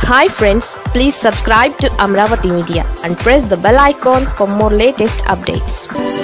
Hi friends, please subscribe to Amaravathi Media and press the bell icon for more latest updates.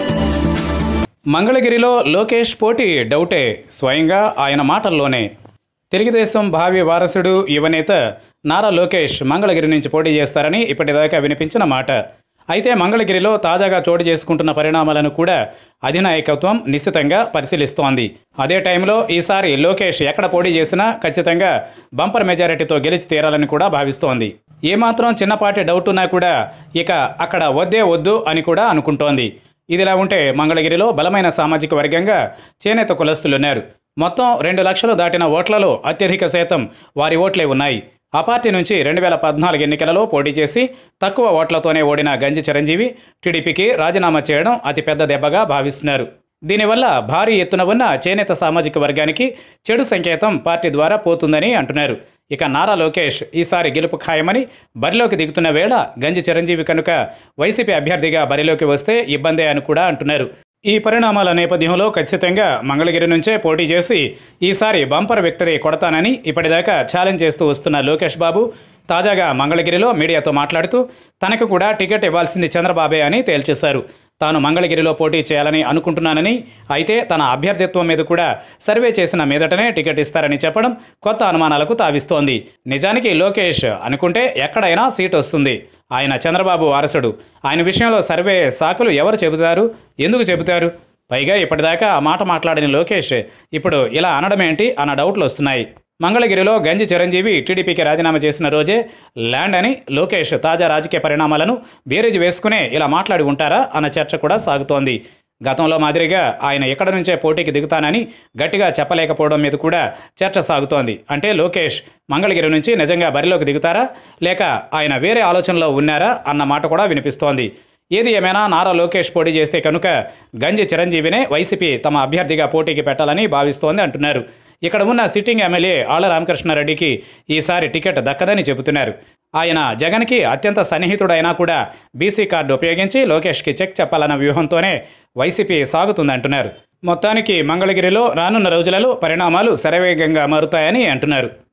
మంగళగిరిలో లోకేష్ పోటీ డౌటే స్వయంగా ఆయన మాటల్లోనే. తెలుగుదేశం భావి వారసుడు యువనేత నారా లోకేష్ మంగళగిరి నుంచి పోటీ చేస్తారని ఇప్పటిదాకా వినిపించిన మాట. అయితే మంగళగిరిలో తాజాగా చోటు చేసుకుంటున్న పరిణామాలను కూడా అధినాయకత్వం నిశ్చితంగా పరిశీలిస్తోంది. అదే టైంలో ఈసారి లోకేష్ ఎక్కడ పోటీ చేసినా ఖచ్చితంగా బంపర్ మెజారిటీతో గెలిచి తీరాలని కూడా భావిస్తోంది. ఏమాత్రం చిన్నపాటి డౌట్ ఉన్నా కూడా ఇక అక్కడ వద్దే వద్దు అని కూడా అనుకుంటోంది. ఇదిలా ఉంటే మంగళగిరిలో బలమైన సామాజిక వర్గంగా చేనేత కులస్తులున్నారు. మొత్తం 2 లక్షలు దాటిన ఓట్లలో అత్యధిక శాతం వారి ఓట్లే ఉన్నాయి. ఆ పార్టీ నుంచి 2014 ఎన్నికలలో పోటీ చేసి తక్కువ ఓట్లతోనే ఓడిన గంజి చిరంజీవి టీడీపీకి రాజీనామా చేయడం అతిపెద్ద దెబ్బగా భావిస్తున్నారు. దీనివల్ల భారీ ఎత్తున ఉన్న చేనేత సామాజిక వర్గానికి చెడు సంకేతం పార్టీ ద్వారా పోతుందని అంటున్నారు. ఇక నారా లోకేష్ ఈసారి గెలుపు ఖాయమని బరిలోకి దిగుతున్న వేళ గంజి చిరంజీవి కనుక వైసీపీ అభ్యర్థిగా బరిలోకి వస్తే ఇబ్బందే అని కూడా అంటున్నారు. ఈ పరిణామాల నేపథ్యంలో ఖచ్చితంగా మంగళగిరి నుంచే పోటీ చేసి ఈసారి బంపర్ విక్టరీ కొడతానని ఇప్పటిదాకా ఛాలెంజ్ చేస్తూ వస్తున్న లోకేష్ బాబు తాజాగా మంగళగిరిలో మీడియాతో మాట్లాడుతూ తనకు కూడా టికెట్ ఇవ్వాల్సింది చంద్రబాబే అని తేల్చేశారు. తాను మంగళగిరిలో పోటీ చేయాలని అనుకుంటున్నానని, అయితే తన అభ్యర్థిత్వం మీద కూడా సర్వే చేసిన మీదటనే టికెట్ ఇస్తారని చెప్పడం కొత్త అనుమానాలకు తావిస్తోంది. నిజానికి లోకేష్ అనుకుంటే ఎక్కడైనా సీట్ వస్తుంది. ఆయన చంద్రబాబు వారసుడు. ఆయన విషయంలో సర్వే సాకులు ఎవరు చెబుతారు, ఎందుకు చెబుతారు? పైగా ఇప్పటిదాకా ఆ మాట మాట్లాడిన లోకేష్ ఇప్పుడు ఇలా అనడమేంటి అన్న డౌట్లు వస్తున్నాయి. మంగళగిరిలో గంజి చిరంజీవి టీడీపీకి రాజీనామా చేసిన రోజే ల్యాండ్ అని లోకేష్ తాజా రాజకీయ పరిణామాలను బేరీజు వేసుకునే ఇలా మాట్లాడి ఉంటారా అన్న చర్చ కూడా సాగుతోంది. గతంలో మాదిరిగా ఆయన ఎక్కడ నుంచే పోటీకి దిగుతానని గట్టిగా చెప్పలేకపోవడం మీద కూడా చర్చ సాగుతోంది. అంటే లోకేష్ మంగళగిరి నుంచి నిజంగా బరిలోకి దిగుతారా, లేక ఆయన వేరే ఆలోచనలో ఉన్నారా అన్న మాట కూడా వినిపిస్తోంది. ఏది ఏమైనా నారా లోకేష్ పోటీ చేస్తే కనుక గంజి చిరంజీవినే వైసీపీ తమ అభ్యర్థిగా పోటీకి పెట్టాలని భావిస్తోంది అంటున్నారు. ఇక్కడ ఉన్న సిట్టింగ్ ఎమ్మెల్యే ఆళ్ల రామకృష్ణారెడ్డికి ఈసారి టికెట్ దక్కదని చెబుతున్నారు. ఆయన జగన్కి అత్యంత సన్నిహితుడైనా కూడా బీసీ కార్డు ఉపయోగించి లోకేష్కి చెక్ చెప్పాలన్న వ్యూహంతోనే వైసీపీ సాగుతుందంటున్నారు. మొత్తానికి మంగళగిరిలో రానున్న రోజులలో పరిణామాలు శరవేగంగా మారుతాయని అంటున్నారు.